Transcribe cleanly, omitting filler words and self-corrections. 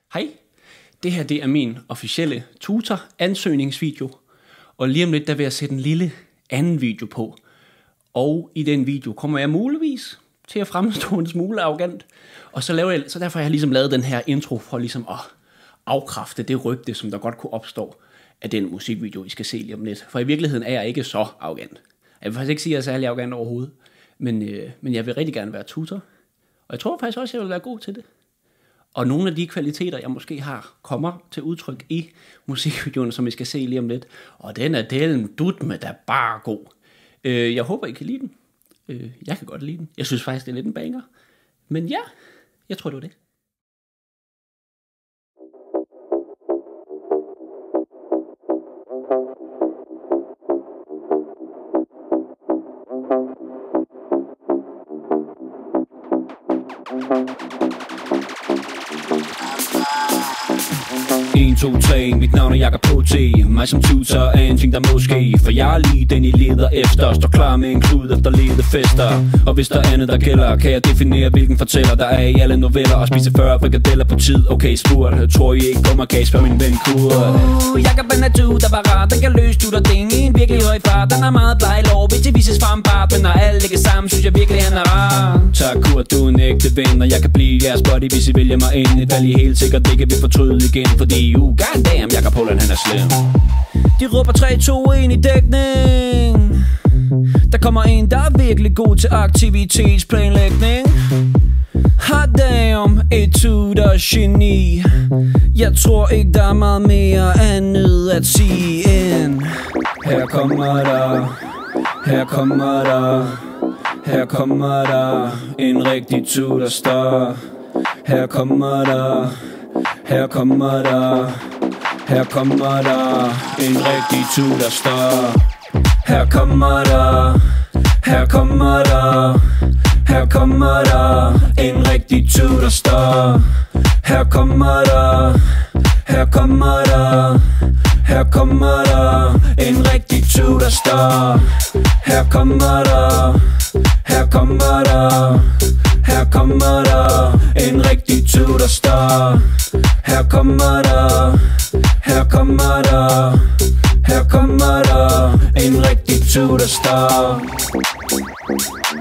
Hej, det her det er min officielle tutor-ansøgningsvideo, og lige om lidt der vil jeg sætte en lille anden video på. Og i den video kommer jeg muligvis til at fremstå en smule arrogant, og så derfor har jeg ligesom lavet den her intro for ligesom at afkræfte det rygte, som der godt kunne opstå af den musikvideo, I skal se lige om lidt. For i virkeligheden er jeg ikke så arrogant. Jeg vil faktisk ikke sige, at jeg er særlig arrogant overhovedet, men jeg vil rigtig gerne være tutor, og jeg tror faktisk også, at jeg vil være god til det. Og nogle af de kvaliteter, jeg måske har, kommer til udtryk i musikvideoen, som I skal se lige om lidt. Og den er delen dutme, der er bare god. Jeg håber, I kan lide den. Jeg kan godt lide den. Jeg synes faktisk, det er lidt en banger. Men ja, jeg tror, det var det. En, 2, 3, mit navn er Jakob H.T. Mig som tutor er en ting, der måske. For jeg er lige den, I leder efter. Står klar med en klud efter ledefester. Og hvis der er andet, der gælder, kan jeg definere, hvilken fortæller der er i alle noveller. Og spise 40 frikadeller på tid. Okay, spurgt. Tror I ikke på mig, kan I spørge min ven Kurt. Jakob er natur, der var rar. Den kan løse du der ding i en virkelig høj fart. Den er meget bleg lov, hvis det vises frembart. Men når alle ligger sammen, synes jeg virkelig, han er rar. Tak Kurt, du er en ægte ven. Og jeg kan blive jeres buddy, hvis I vælger mig ind. Et valg I helt sikkert ikke vil fortryde igen. Fordi goddamn, Jakob Holland, han er slem. De råber 3, 2, 1 i dækning. Der kommer en, der er virkelig god til aktivitetsplanlægning. Hot damn, et tutor-geni. Jeg tror ikke, der er meget mere andet at sige end her kommer der, her kommer der, her kommer der en rigtig tutor-star. Her kommer der, her kommer der, her kommer der en rigtig tutor-star. Her kommer der, her kommer der, her kommer der en rigtig tutor-star. Her kommer der, her kommer der, her kommer der en rigtig tutor-star. Her kommer der, her kommer der, her kommer der en rigtig tutor-star. Her kommer der, her kommer der, her kommer der en rigtig tutor-star.